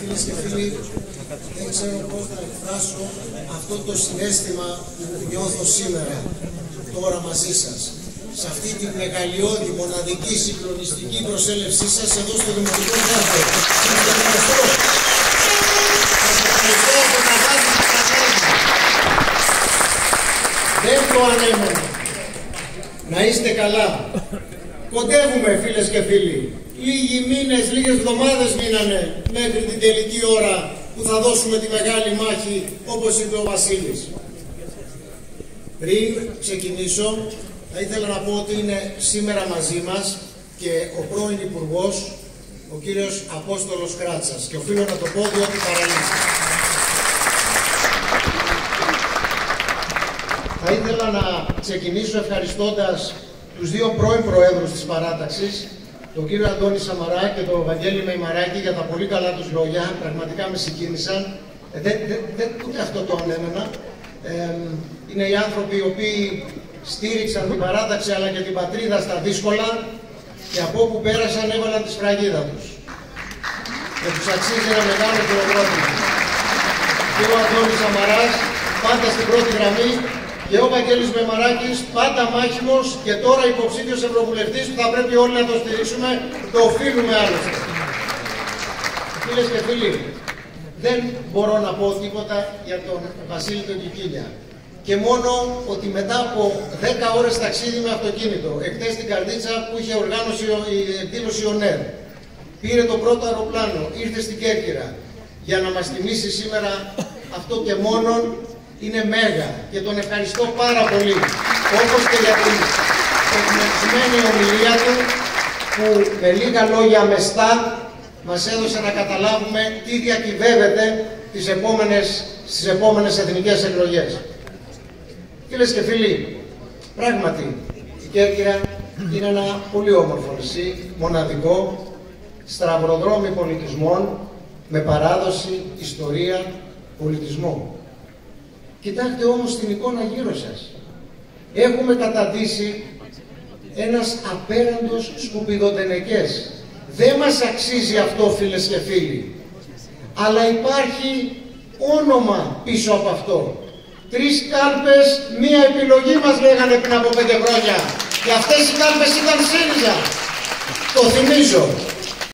Φίλες και φίλοι, δεν ξέρω πώς να εκφράσω αυτό το συναίσθημα που νιώθω σήμερα, τώρα μαζί σας. Σε αυτή την μεγαλειώδη, μοναδική, συγκλονιστική προσέλευσή σας εδώ στο Δημοτικό Θέατρο. Σας ευχαριστώ. Σας ευχαριστώ από τα βάθη του καρδιάς μου. Δεν το ανέμενα. Να είστε καλά. Κοντεύουμε, φίλες και φίλοι. Λίγοι μήνες, λίγες εβδομάδες μείνανε μέχρι την τελική ώρα που θα δώσουμε τη μεγάλη μάχη, όπως είπε ο Βασίλης. Πριν ξεκινήσω, θα ήθελα να πω ότι είναι σήμερα μαζί μας και ο πρώην Υπουργός, ο κύριος Απόστολος Κράτσας, και οφείλω να το πω διότι παραλύσει. Θα ήθελα να ξεκινήσω ευχαριστώντας τους δύο πρώην Προέδρους της Παράταξης, τον κύριο Αντώνη Σαμαρά και τον Βαγγέλη Μεϊμαράκη, για τα πολύ καλά τους λόγια. Πραγματικά με συγκίνησαν. Ούτε αυτό το ανέμενα. Είναι οι άνθρωποι οι οποίοι στήριξαν την Παράταξη αλλά και την πατρίδα στα δύσκολα και από όπου πέρασαν έβαλαν τη σφραγίδα τους. Και τους αξίζει ένα μεγάλο χειροκρότημα. Και ο Αντώνης Σαμαράς πάντα στην πρώτη γραμμή και ο Βαγγέλης Μεϊμαράκης πάντα μάχημος και τώρα υποψήφιος ευρωβουλευτής που θα πρέπει όλοι να το στηρίξουμε, το οφείλουμε άλλωστε. Φίλες και φίλοι, δεν μπορώ να πω τίποτα για τον Βασίλη τον Κικίλια. Και μόνο ότι μετά από 10 ώρες ταξίδι με αυτοκίνητο, εχθές στην Καρδίτσα που είχε οργάνωση η εκδήλωση ΟΝΕΡ, πήρε το πρώτο αεροπλάνο, ήρθε στην Κέρκυρα για να μας τιμήσει σήμερα, αυτό και μόνον είναι μέγα και τον ευχαριστώ πάρα πολύ, όπως και για την εκμετρημένη ομιλία του που με λίγα λόγια μεστά μας έδωσε να καταλάβουμε τι διακυβεύεται στις επόμενες εθνικές εκλογές. Φίλες και φίλοι, πράγματι η Κέρκυρα είναι ένα πολύ όμορφο νησί, μοναδικό, σταυροδρόμι πολιτισμών, με παράδοση, ιστορία, πολιτισμό. Κοιτάξτε όμως την εικόνα γύρω σας. Έχουμε καταντήσει ένας απέραντος σκουπιδοτενεκές. Δεν μας αξίζει αυτό, φίλες και φίλοι. Αλλά υπάρχει όνομα πίσω από αυτό. 3 κάλπες, μία επιλογή μας λέγανε πριν από 5 χρόνια. Και αυτές οι κάλπες ήταν ΣΥΡΙΖΑ. Το θυμίζω.